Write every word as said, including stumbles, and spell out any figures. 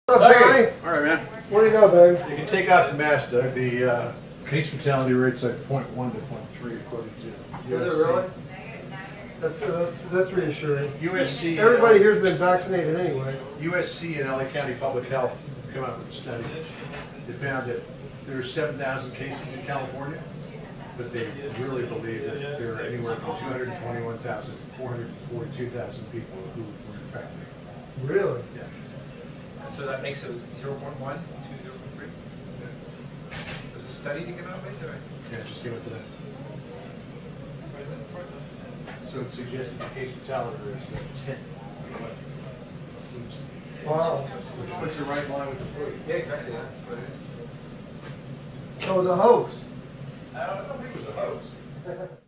What's up, Johnny? All right, man. What do you know, babe? You can take out the mask, Doug. The uh, case fatality rate's like zero point one to zero point three according to U S C. Is it really? That's, uh, that's, that's reassuring. U S C. Everybody uh, here's been vaccinated anyway. U S C and L A County Public Health come out with a study. They found that there are seven thousand cases in California, but they really believe that there are anywhere from two hundred twenty-one thousand to four hundred forty-two thousand people who were infected. Really? Yeah. So that makes it zero point one to zero point three? Yeah. Does the study think about it? Yeah, just give it to them. So it suggests that the case fatality rate is about ten. Wow. Which puts you right in line with the flu. Yeah, exactly. Yeah. That's what it is. So it was a hoax. I don't think it was a hoax.